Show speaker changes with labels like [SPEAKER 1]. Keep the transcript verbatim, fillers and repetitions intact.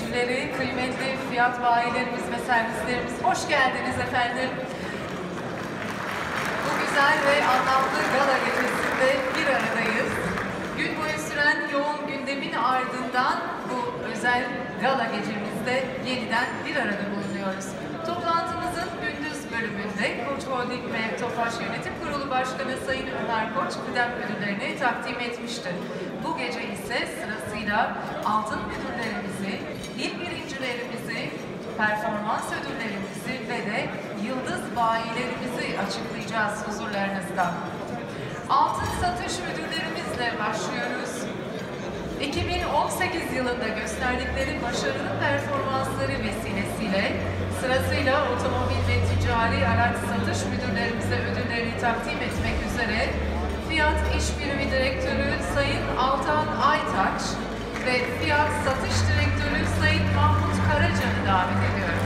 [SPEAKER 1] temsilcileri, kıymetli Fiyat bayilerimiz ve servislerimiz, hoş geldiniz efendim. Bu güzel ve anlamlı gala gecesinde bir aradayız. Gün boyu süren yoğun gündemin ardından bu özel gala gecemizde yeniden bir arada bulunuyoruz. Toplantımızın gündüz bölümünde Koç Holding ve Tofaş Yönetim Kurulu Başkanı Sayın Ömer Koç kıdem ödüllerini takdim etmiştir. Bu gece ise sırasıyla altın ödüllerimizi, il birincilerimizi, performans ödüllerimizi ve de yıldız bayilerimizi açıklayacağız huzurlarınızda. Altın satış ödüllerimizle başlıyoruz. iki bin on sekiz yılında gösterdikleri başarılı performansları vesilesiyle sırasıyla otomobil ve ticari araç satış müdürlerimize ödüllerini takdim etmek üzere Fiyat İş Birimi Direktörü Sayın Altan Aytaç ve Fiyat Satış Direktörü Sayın Mahmut Karacan'ı davet ediyorum.